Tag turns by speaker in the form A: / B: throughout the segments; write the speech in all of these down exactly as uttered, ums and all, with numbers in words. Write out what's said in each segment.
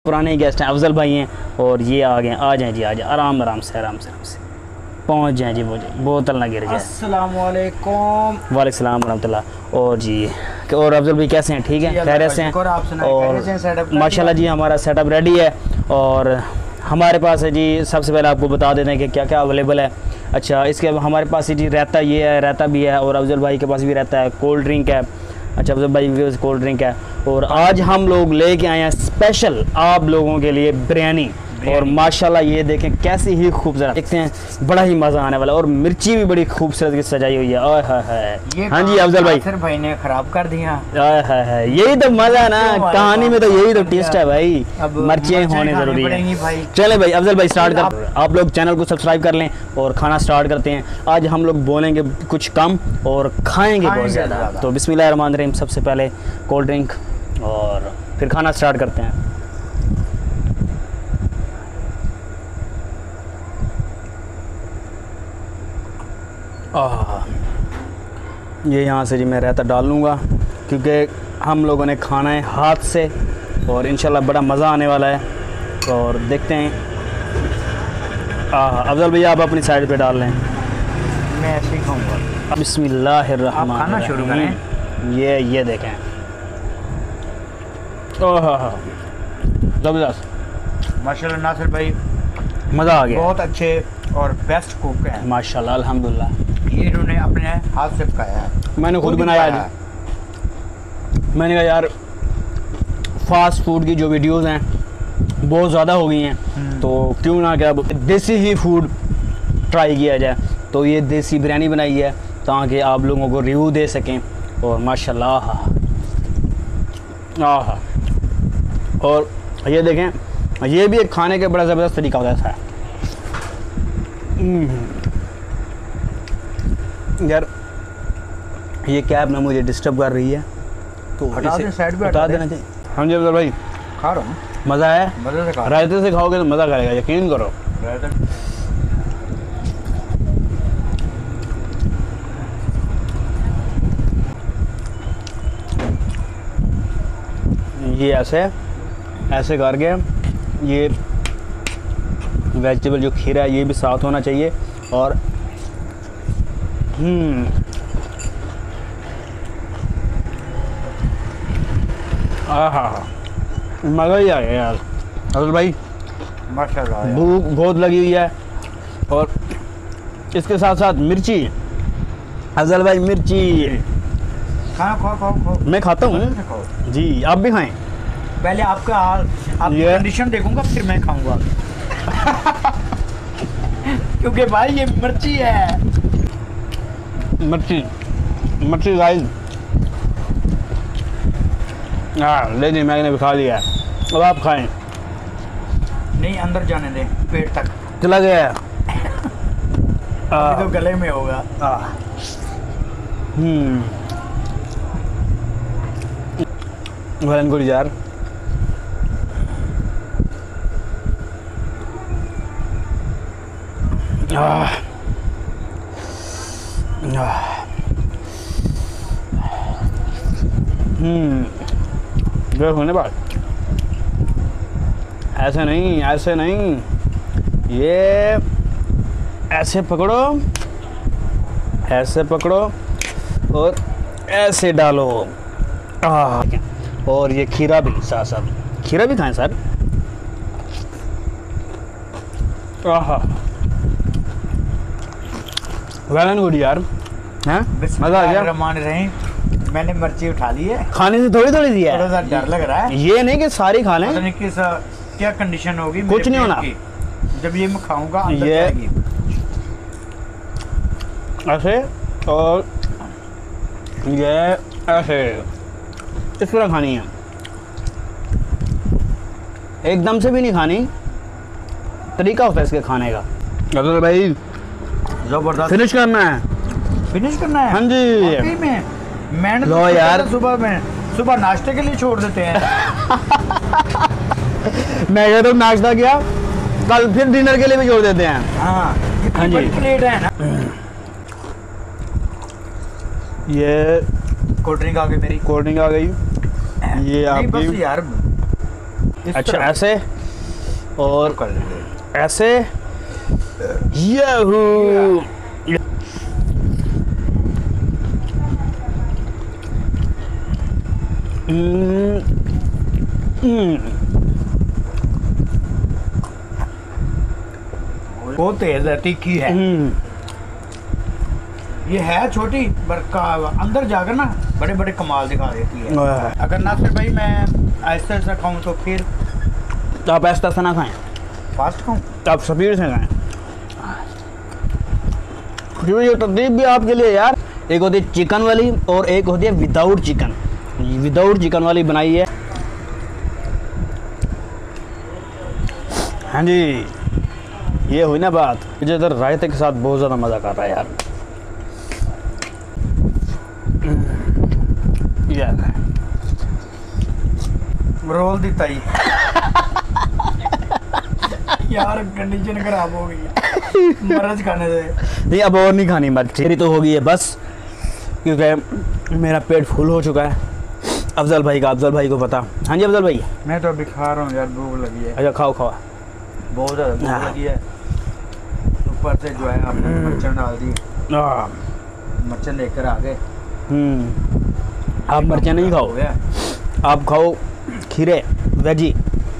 A: पुराने गेस्ट हैं, अफजल भाई हैं और ये आ गए। आ जाएँ जी, आ जाए आराम आराम से आराम से आराम से पहुँच जाएँ जी। मुझे बोतल ना गिर जाए।
B: अस्सलाम वालेकुम।
A: वालेकुम सलाम रहमतुल्लाह। और जी और अफजल भाई कैसे हैं? ठीक है, खैरियत से हैं? और माशाल्लाह जी हमारा सेटअप रेडी है और हमारे पास है जी। सबसे पहले आपको बता देते हैं कि क्या क्या अवेलेबल है। अच्छा, इसके हमारे पास जी रहता ये है, रहता भी है और अफजल भाई के पास भी रहता है। कोल्ड ड्रिंक है। अच्छा, अफजल भाई के पास कोल्ड ड्रिंक है। और आज हम लोग लेके आए हैं स्पेशल आप लोगों के लिए बिरयानी। और माशाल्लाह ये देखें कैसी ही खूबसूरत, देखते हैं बड़ा ही मज़ा आने वाला है। और मिर्ची भी बड़ी खूबसूरत की सजाई हुई है। ओए हाय हाय। हाँ जी अफजल भाई,
B: फिर भाई ने खराब कर दिया।
A: ओए हाय हाय, यही तो मज़ा है ना कहानी में, तो यही तो टेस्ट है भाई। मिर्चियाँ होने ज़रूरी है। चले भाई अफजल भाई स्टार्ट कर। आप लोग चैनल को सब्सक्राइब कर लें और खाना स्टार्ट करते हैं। आज हम लोग बोलेंगे कुछ कम और खाएंगे बहुत ज़्यादा। तो बिस्मिल्लाह रहमान रहीम। सबसे पहले कोल्ड ड्रिंक और फिर खाना स्टार्ट करते हैं। आह, ये यहाँ से जी मैं रहता डाल लूँगा क्योंकि हम लोगों ने खाना है हाथ से और इंशाल्लाह बड़ा मज़ा आने वाला है। और देखते हैं। आह, अफजल भैया आप अपनी साइड पे डाल लें,
B: मैं ऐसे ही खाऊंगा।
A: बिस्मिल्लाहिर्रहमान
B: खाना शुरू करें।
A: ये ये देखें, ओह ज़बरदस्त
B: माशाल्लाह नासिर भाई,
A: मज़ा आ गया।
B: बहुत अच्छे और बेस्ट कुक हैं
A: माशाल्लाह अल्हम्दुलिल्लाह।
B: ये इन्होंने अपने हाथ से पकाया है।
A: मैंने खुद बनाया है। मैंने कहा यार फास्ट फूड की जो वीडियोस हैं बहुत ज़्यादा हो गई हैं, तो क्यों ना क्या देसी ही फूड ट्राई किया जाए। तो ये देसी बिरयानी बनाई है ताकि आप लोगों को रिव्यू दे सकें। और माशाल्लाह आह, और ये देखें ये भी एक खाने के बड़ा ज़बरदस्त तरीका होता है। यार ये कैब ना मुझे डिस्टर्ब कर रही है, तो
B: हटा दे, साइड पे
A: हटा देना चाहिए। हाँ जी अफजल भाई,
B: खा रहा हूँ।
A: मज़ा है?
B: मज़े से खा।
A: रायते से खाओगे तो मज़ा करेगा, यकीन करो। ये ऐसे ऐसे करके ये वेजिटेबल जो खीरा है ये भी साथ होना चाहिए। और हम्म आहा, मज़ा ही आ गया यार। अफजल भाई
B: माशाल्लाह
A: भूख बहुत लगी हुई है और इसके साथ साथ मिर्ची। अफजल भाई मिर्ची
B: खाओ खाओ खाओ खाओ।
A: मैं खाता हूँ जी, आप भी खाएं।
B: पहले आपका हाल, आपकी कंडीशन देखूंगा फिर मैं खाऊंगा। क्योंकि भाई ये मिर्ची है।
A: मिर्ची मिर्ची गाइस, हाँ ले ली, मैंने भी खा लिया है। अब आप खाएं।
B: नहीं अंदर जाने दें, पेट तक
A: चला गया है।
B: अभी तो गले में होगा।
A: हम्म वेल गुड यार। आह हम्म देख होने बाद ऐसे नहीं, ऐसे नहीं, ये ऐसे पकड़ो, ऐसे पकड़ो और ऐसे डालो। आह, और ये खीरा भी साथ साथ, खीरा भी खाएं sir. Ah well and good यार, हैं मज़ा आ गया।
B: रहमान रहीम। मैंने मिर्ची उठा ली है,
A: खाने से थोड़ी थोड़ी दी है।
B: थोड़ा सा डर लग रहा है।
A: ये नहीं कि सारी खा लें,
B: पता नहीं किस क्या कंडीशन होगी।
A: कुछ नहीं होना
B: जब ये मैं खाऊंगा अंदर
A: ये
B: जाएगी।
A: ऐसे और ये ऐसे इस तरह खानी है, एकदम से भी नहीं खानी, तरीका होता है इसके खाने का। अब्दुल भाई
B: जबरदस्त
A: फिनिश करना है,
B: फिनिश करना है।
A: हाँ जी।
B: वाकई में मैंने
A: लो
B: तो
A: यार,
B: सुबह में सुबह नाश्ते के लिए छोड़ देते हैं।
A: मैं ये तो नाश्ता किया, कल फिर डिनर के लिए भी छोड़ देते हैं।
B: हाँ
A: हाँ जी,
B: बड़ी प्लेट है ना।
A: ये
B: कोल्ड ड्रिंक आ गई मेरी,
A: कोल्ड ड्रिंक आ गई, ये
B: नहीं बस
A: आपकी
B: यार
A: अच्छा ऐसे और
B: कर लीजिए
A: ऐसे, याहू। हम्म, हम्म।
B: बहुत तेज है, तीखी है।
A: हम्म।
B: ये है छोटी पर का अंदर जाकर ना बड़े बड़े कमाल दिखा देती है। अगर नासिर भाई मैं ऐसा ऐसा खाऊं तो फिर
A: तो आप ऐसा ऐसा ना खाएं,
B: फास्ट खाऊं
A: तो आप स्पीड से खाएं। क्यों ये तरतीब भी आपके लिए यार। एक होती है चिकन वाली और एक होती है विदाउट चिकन। विदाउट चिकन वाली बनाई है। हाँ जी, ये हुई ना बात। मुझे इधर रायते के साथ बहुत ज़्यादा मज़ा कर रहा है यार। यार
B: रोल दी ताई यार कंडीशन खराब हो गई है मर्च खाने से।
A: नहीं अब और नहीं खानी मर्च, मेरी तो हो गई है बस, क्योंकि मेरा पेट फुल हो चुका है। अफजल भाई का, अफजल भाई को पता। हाँ जी अफजल भाई।
B: मैं तो अभी खा रहा हूँ यार, भूख लगी है।
A: अच्छा खाओ खाओ।
B: बहुत ज़्यादा भूख लगी है। ऊपर से जो है आपने मिर्चें डाल दी, मिर्चें लेकर आ गए।
A: हम्म, आप मिर्चें नहीं खाओ, आप खाओ खीरे वेजी।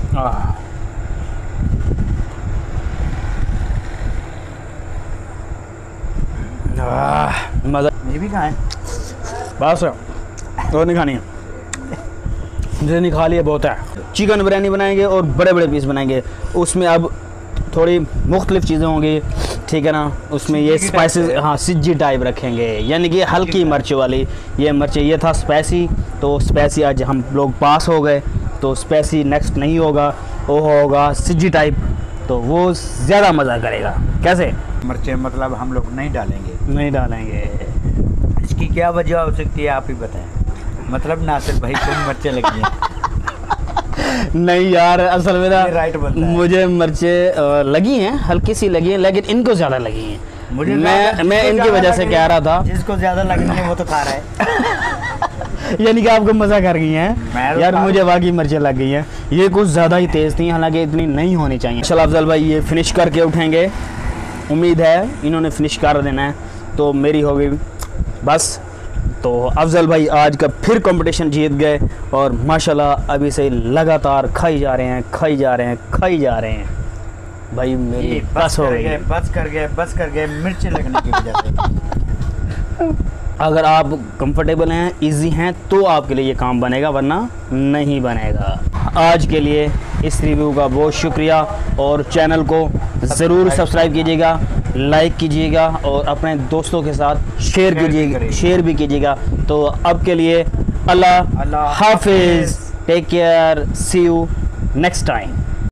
A: मज़ा।
B: ये भी खाएं
A: बस और नहीं खानी है, मुझे नहीं खा लिया बहुत है। चिकन बिरयानी बनाएंगे और बड़े बड़े पीस बनाएंगे। उसमें अब थोड़ी मुख्तलिफ चीज़ें होंगी, ठीक है ना। उसमें ये स्पाइसेस, हाँ सिज्जी टाइप रखेंगे, यानी कि हल्की मिर्च वाली। ये मिर्च ये था स्पाइसी, तो स्पाइसी आज हम लोग पास हो गए, तो स्पाइसी नेक्स्ट नहीं होगा, वो होगा सिज्जी टाइप, तो वो ज़्यादा मज़ा करेगा। कैसे
B: मिर्चें मतलब हम लोग नहीं डालेंगे?
A: नहीं डालेंगे।
B: इसकी क्या वजह हो सकती है आप ही बताएं। मतलब नासिर भाई को मिर्चें लगी हैं।
A: नहीं यार, असल में ना
B: राइट बनता है।
A: मुझे मिर्चें लगी हैं, हल्की सी लगी हैं, लेकिन इनको ज़्यादा लगी हैं।
B: मुझे
A: मैं मैं इनकी वजह से कह रहा था,
B: जिसको ज़्यादा लगनी है वो तो खा रहा है।
A: यानी कि आपको मज़ा कर गई हैं यार। मुझे वाकई मिर्चें लग गई हैं, ये कुछ ज़्यादा ही तेज़ थी, हालांकि इतनी नहीं होनी चाहिए। चलो अफजल भाई ये फिनिश करके उठेंगे, उम्मीद है इन्होंने फिनिश कर देना है, तो मेरी हो गई बस। तो अफजल भाई आज का फिर कंपटीशन जीत गए और माशाल्लाह अभी से लगातार खाई जा रहे हैं, खाई जा रहे हैं, खाई जा रहे हैं। भाई मेरी बस हो गई,
B: बस कर गए, बस कर गए मिर्चें लगने की वजह से।
A: अगर आप कंफर्टेबल हैं, इजी हैं, तो आपके लिए ये काम बनेगा, वरना नहीं बनेगा। आज के लिए इस रिव्यू का बहुत शुक्रिया, और चैनल को ज़रूर सब्सक्राइब कीजिएगा, लाइक कीजिएगा और अपने दोस्तों के साथ शेयर कीजिएगा, शेयर भी कीजिएगा। तो अब के लिए अल्लाह हाफिज़, take care, see you next time.